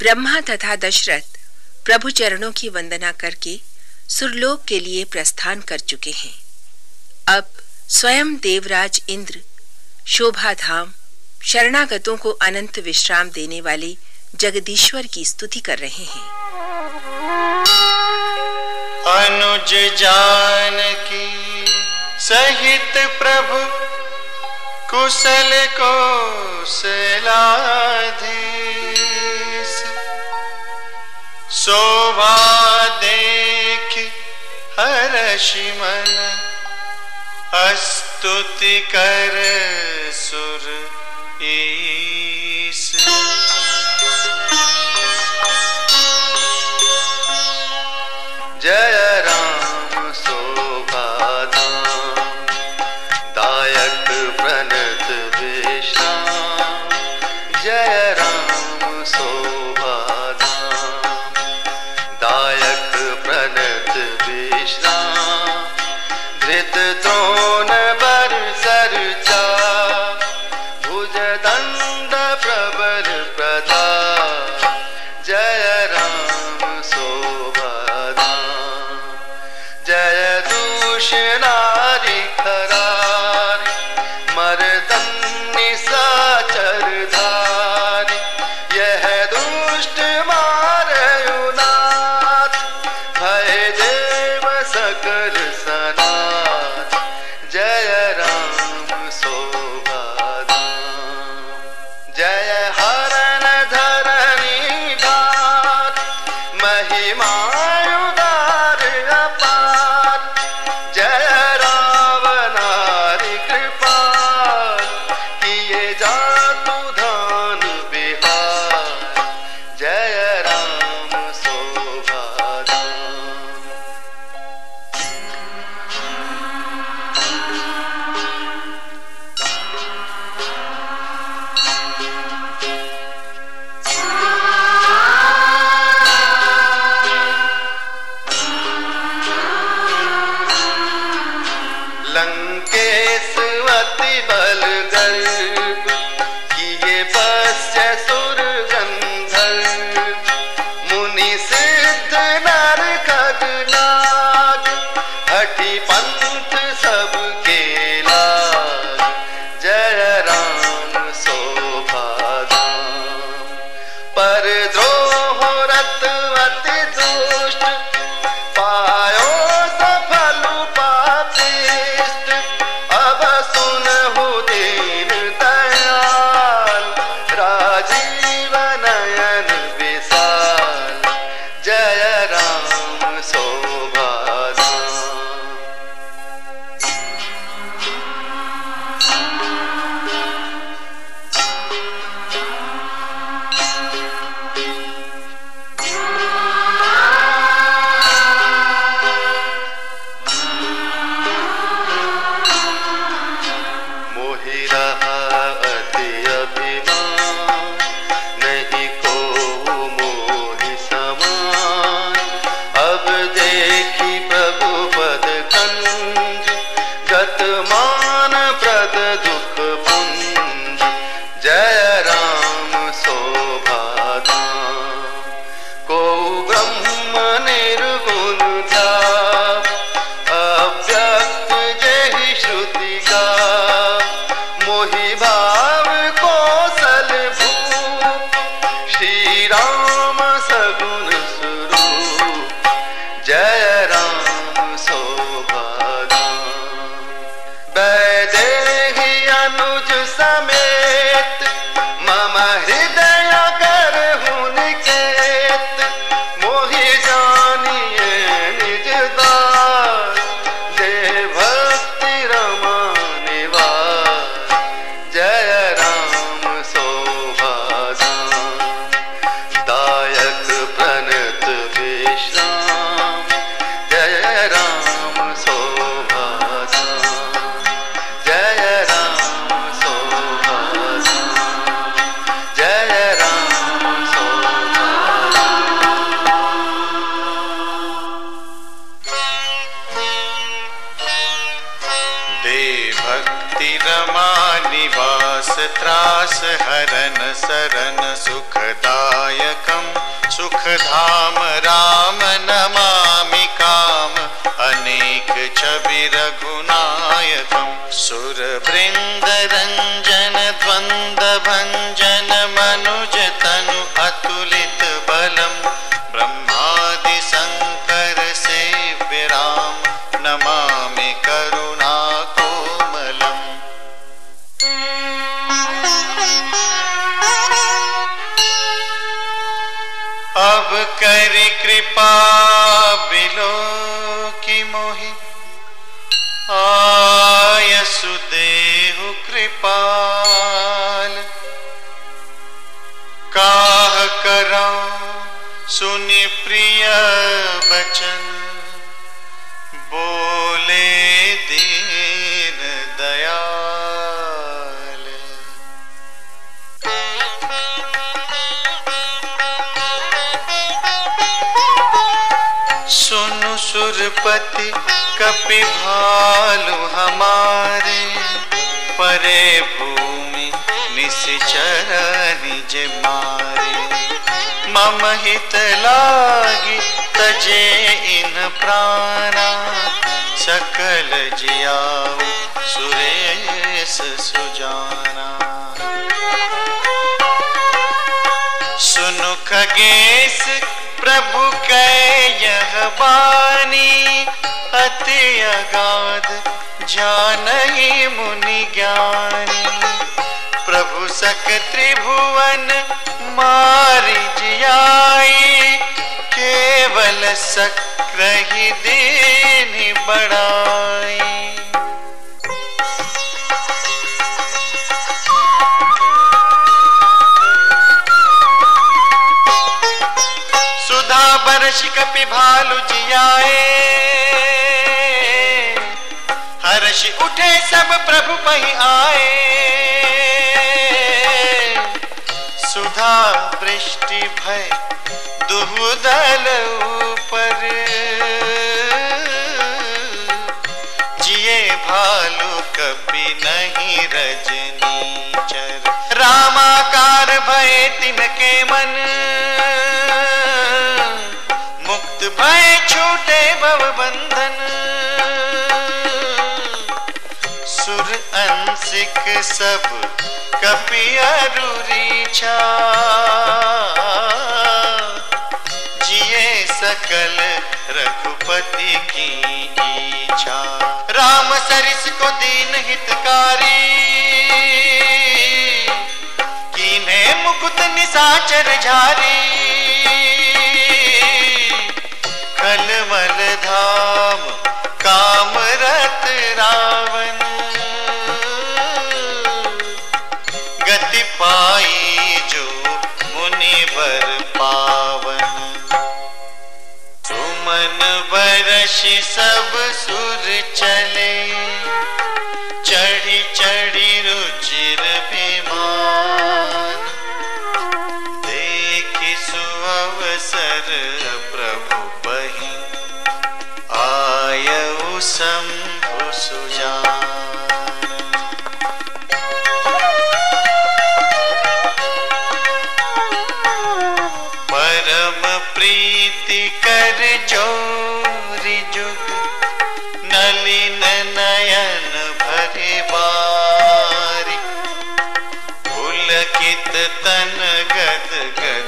ब्रह्मा तथा दशरथ प्रभु चरणों की वंदना करके सुरलोक के लिए प्रस्थान कर चुके हैं। अब स्वयं देवराज इंद्र शोभा धाम शरणागतों को अनंत विश्राम देने वाले जगदीश्वर की स्तुति कर रहे हैं। अनुज जानकी सहित प्रभु कुशल कौशलाधीश, शोभा देख हर्षि मन स्तुति कर सुर ईश। जय राम शोभा धाम दायक प्रणत विश्राम, जय राम शोभा धाम दायक प्रणत विश्राम, धृत द्रोण बर सरचा भुज दंड प्रबल प्रताप, जय राम शोभा धाम। जय दूषणारि खरारि मर्दन्नि साचर धारि, यह दुष्ट मारयुनाथ भय देव सकल सनाथ, जय राम शोभा धाम। जय हरण धरणी भार महिमायुदार अपार, जय रावणारि कृपाल किए जातु धान बिहार, जय राम शोभा धाम। लंकेश अति बल गर्भ किए पश्य सुर गंधर्व, मुनि सिद्ध नर खग नाग हठि पंथ सबके लाग, जय राम शोभा धाम। पर द्रोह रत अति दुष्ट पायो सफल पापिष्ट, अब सुनहु दीन दयाल राजीव नयन विशाल, जय राम शोभा धाम। मोहि रहा अति अभिमान, नहीं को मोहि समान, अब देखी प्रभु पद कंज गत मान प्रद दुख पुंज, जय राम शोभा धाम। को ब्रह्म निर्गुण ध्याव अव्यक्त जेहि श्रुति गाव, मोहि भाव कौशल भूप श्री राम सगुण स्वरूप, जय राम शोभा धाम। वैदेही अनुज समेत मम हृदय करहु निकेत, मोहि जानिए निज दास दे भक्ति रमा निवास, जय राम शोभा धाम दायक प्रणत विश्राम, जय राम शोभा धाम, जय राम शोभा धाम। अति रमा निवास त्रास हरन सरन सुखदायकम सुखधाम राम नमामि काम अनेक छवि रघुनायकम सुर वृंद रंजन द्वंद भंजन मनुज तनु अतुलित बलम ब्रह्मादि शंकर सेव्य राम नमामि करुणा कोमलम। अब करि कृपा बिलो की मोहि आयसु देहु कृपाल काह करां सुनि प्रिय बचन बोले दीन दयाल। सुनु सुरपति कपि भालु हमारे परे भूमि निश्चर निज मारे मम हित लागी तजे इन प्राणा सकल जियाऊ सुरेश सुजाना। सुनु खगेश प्रभु कै यह बानी अति अगाध जानहि मुनि ज्ञानी प्रभु सक त्रिभुवन मारि जियाई केवल सक्रहि दीनि बड़ाई। सुधा बरष कपि भालु जियाए हर्षि उठे सब प्रभु पहि आए सुधा वृष्टि भय दुहुदल ऊपर जिए भालु कपि नहीं रजनीचर रामाकार भय तिनके मन मुक्त भय छूटे भव बंधन सुर अंशिक सब कपि अरुरीछा जिए सकल रघुपति की इच्छा। राम सरिस को दीन हितकारी कीन्हे मुकुट निशाचर झारी खलमल धाम काम रत रावण गति पाई जो मुनि वर पावन। सुमन बरषि सब सुर चले चढ़ी चढ़ी रुचिर विमान देखि सुअवसर प्रभु पहि आयऊ शंभु सुजान। परम प्रीति कर जोरि जुग नलिन नयन भरि बारी पुलकित तन गद गद